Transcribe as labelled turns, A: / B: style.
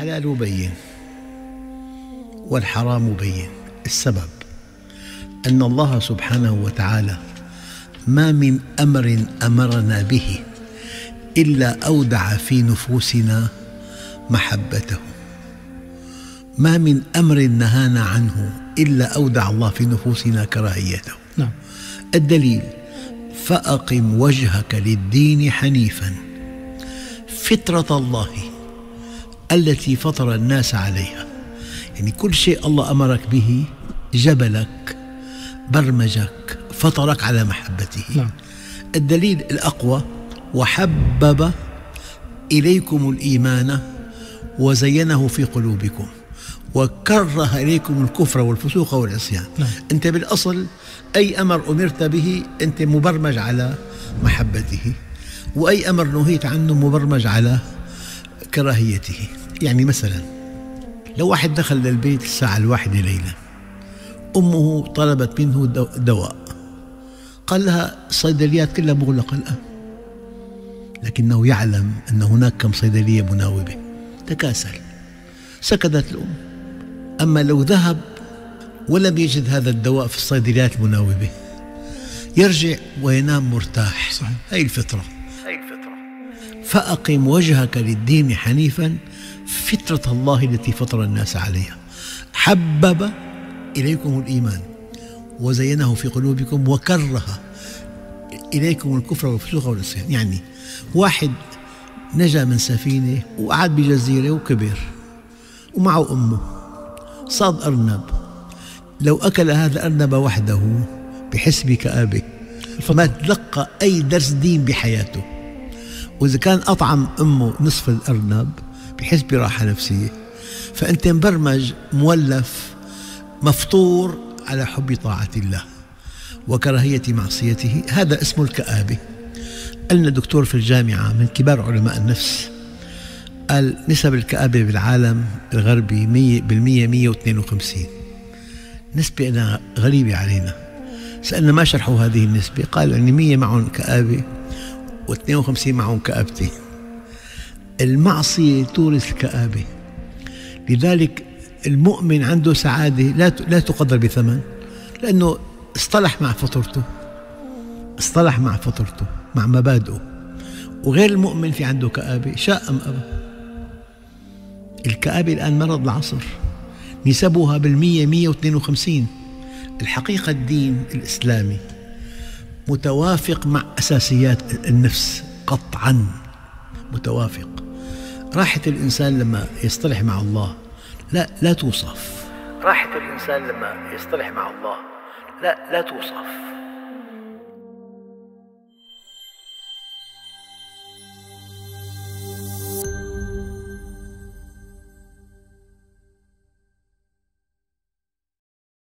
A: الحلال بين والحرام بين. السبب أن الله سبحانه وتعالى ما من أمر أمرنا به إلا أودع في نفوسنا محبته، ما من أمر نهانا عنه إلا أودع الله في نفوسنا كراهيته. الدليل: فأقم وجهك للدين حنيفا فطرة الله التي فطر الناس عليها. يعني كل شيء الله أمرك به جبلك، برمجك، فطرك على محبته. الدليل الأقوى: وحبب إليكم الإيمان وزينه في قلوبكم وكره إليكم الكفر والفسوق والعصيان. أنت بالأصل أي أمر أمرت به أنت مبرمج على محبته، وأي أمر نهيت عنه مبرمج على كراهيته. يعني مثلا لو واحد دخل للبيت الساعة 1 ليلا، أمه طلبت منه دواء، قال لها الصيدليات كلها مغلقة الآن، لكنه يعلم أن هناك كم صيدلية مناوبة، تكاسل، سكتت الأم. أما لو ذهب ولم يجد هذا الدواء في الصيدليات المناوبة يرجع وينام مرتاح. هذه الفطرة. فأقم وجهك للدين حنيفا فطرة الله التي فطر الناس عليها. حبب إليكم الإيمان وزينه في قلوبكم وكره إليكم الكفر والفسوق والعصيان. يعني واحد نجا من سفينة وقعد بجزيرة وكبر ومعه أمه، صاد أرنب، لو أكل هذا الأرنب وحده بحس بكآبة، ما تلقى أي درس دين بحياته. وإذا كان أطعم أمه نصف الأرنب بحس براحة نفسية. فأنت مبرمج، مولف، مفطور على حب طاعة الله وكراهية معصيته. هذا اسمه الكآبة. قالنا دكتور في الجامعة من كبار علماء النفس، قال نسب الكآبة بالعالم الغربي 100%، 152. نسبة أنا غريبة علينا. سألنا ما شرحوا هذه النسبة؟ قال أن 100 معهم كآبة و52 معهم كآبتي. المعصية تورث الكآبة. لذلك المؤمن عنده سعادة لا تقدر بثمن، لأنه اصطلح مع فطرته، اصطلح مع فطرته، مع مبادئه. وغير المؤمن في عنده كآبة شاء أم أبى. الكآبة الآن مرض العصر، نسبها 152. الحقيقة الدين الإسلامي متوافق مع أساسيات النفس قطعا، متوافق. راحة الإنسان لما يصطلح مع الله لا توصف. راحة الإنسان لما يصطلح مع الله لا توصف.